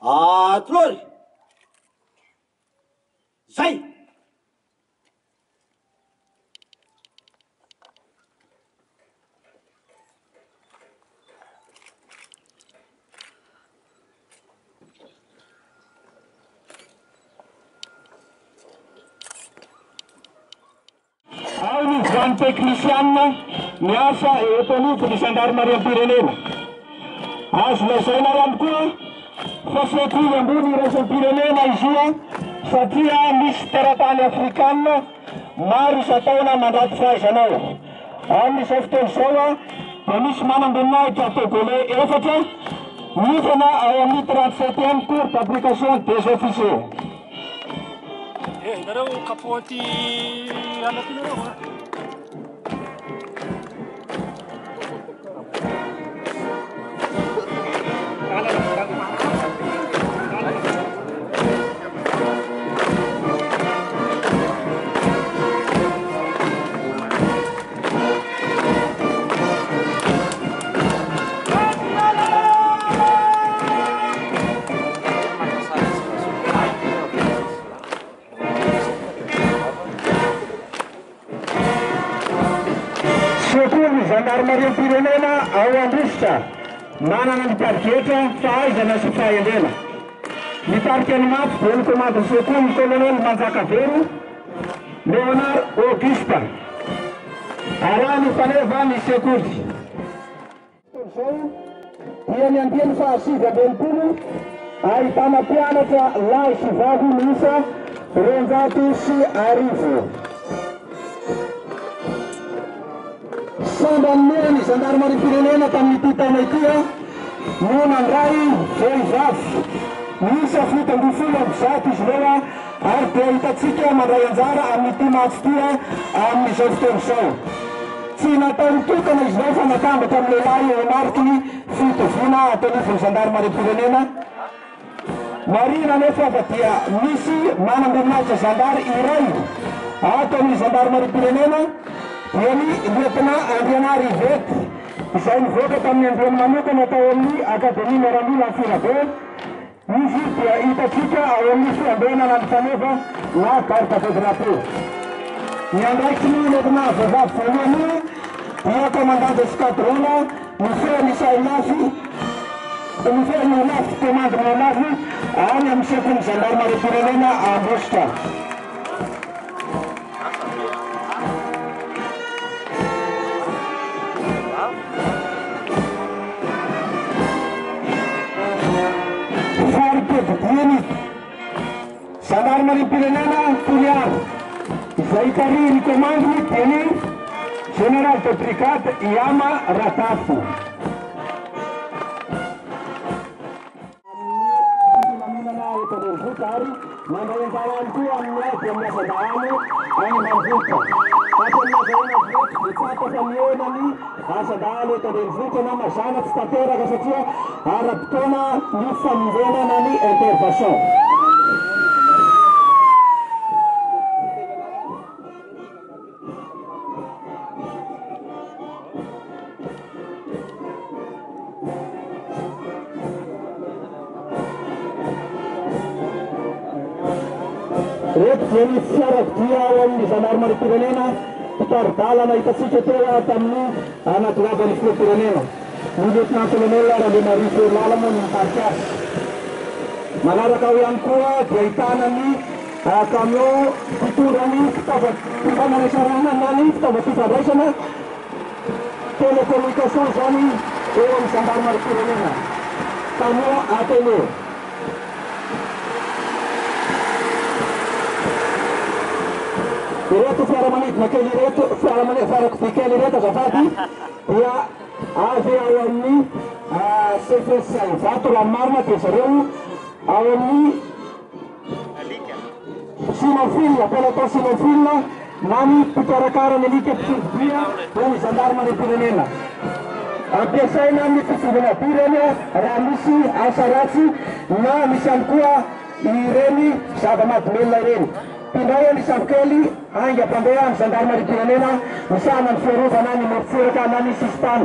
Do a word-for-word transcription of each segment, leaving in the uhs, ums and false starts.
Atlory zay ao ny zany teknisianina miasa eto an'ifony gendarmerie-pirenena. Azo lazaina ihany koa fa sekoly ambony iraisam-pirenena izy io satria misy teratany afrikanina maro isataona mandraty fahaizanao. Amin'izao fotoana izao dia misy manam-boninahitra togolais efatra nifana ao amin'ny trente-septième cours d'application des officiers. Eh, nareo kapoanty anatinareo ha? Sekoly gendarmerie-pirenena ao Andrositra manana ny tarigetra fahaizana sy fahendrena. Mitarika ny maty dia ny komandin'ny sekoly colonel Manjakavero Leonard Auguste arahany faneva ny sekoly. Izao dia ny andihany fahasivy amby enimpolo ahitana mpianatra lahy sy vavy miisa roanjato sy arivo. Samba ny gendarmerie-pirenena tamin'ity taona ity no nandray vehivavy miisa fito amby folo amby zato izy ireo ary dia hitantsika mandray anjara amin'ity matso ity amin'izao fotoana izao. Tsy natao mitokana izy ireo fa natambatra amin'ny lehilahy eo mariky ny fitoviana atao gendarmerie-pirenena. Marina nefa fa dia misy manam-boninahitra zandary iray ato amin'ny gendarmerie-pirenena dia ny lieutenant Andriana Rivety izay nivoaka tamin'ny androany manokana tao amin'ny akademia miaramila Firabe. Izy dia hitantsika ao amin'ny fiambenana ny faneva na carte de drapeau. Ny andraikitsy ny lieutenant vehivavy voalohany dia commandant d'escadrone Mifehy Sailafy Mifehy Olafy commande Olafy any amin'ny sekoly gendarmerie-pirenena Andrositra. Dieny gendarmerie-pirenena Toliary izay tariny komandiny dia ny général de brigade Iama Ratafo. Filaminana eto Renivohitra ary mandray anjara ihany koa amin'ny ady amin'ny asa-dahany any Ambanivohitra. Atan'ny mazarana voky dia tsapaka miena ny asa-dahany eto Renivohitra na mazana tsy tanteraka satria ara-potoana ny famonjenana ny intervention. Reto dia ny fiarakodia ao amin'ny gendarmerie-pirenena mpitaridalana hitantsika teo tamin'ny anaty filoha-pirenena. Ny lieutenant colonel Randemarie Ferlala moa ny mitarika azy. Manaraka ao ihany koa dia ahitana ny camion mpitondra ny fitaovam-pifandraisana na ny fitaovam-pifandraisana télécommunication zany eo amin'ny gendarmerie-pirenena. Camion Atene. Ireto fiaramanidina kely ireto, fiarakodia kely ireto azafady dia avy ao amin'ny C F S vato ranomarina dia zareo ao amin'ny sinofile, peloton sinofile na ny mpikarakara ny alika mpitsimbia eo ny gendarmerie-pirenena. Ampiasaina amin'ny fitsingeram-pireny raha misy asa ratsy na misy ihany koa ireny zava-mahadomelona ireny. Pindraiany isavokely aingam-pandeha ny gendarmerie-pirenena misahana ny fiarovana ny morotseraka na ny sisitany.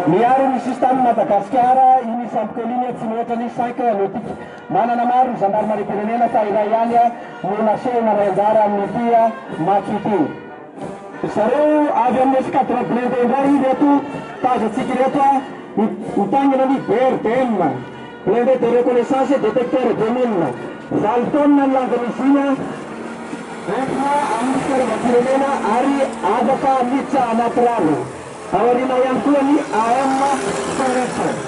miaro ny sistamy Madagasikara iny sampikeline tsy mihoatra ny cinq alotika manana maro ny gendarmerie-pirenena fa iray ihany no nasehona ray anjara amin'ity match ity. Zareo avy amin'ny escadron blindé indray reto tazatsika reto mitangina ny B R D M blindé de reconnaissance détecteur de mine valo taonina ny lanjan'izy iny entina amin'ny fitaovam-pirenena ary afaka miditra anaty rano. Ao aoriana ihany koa ny A M Forest.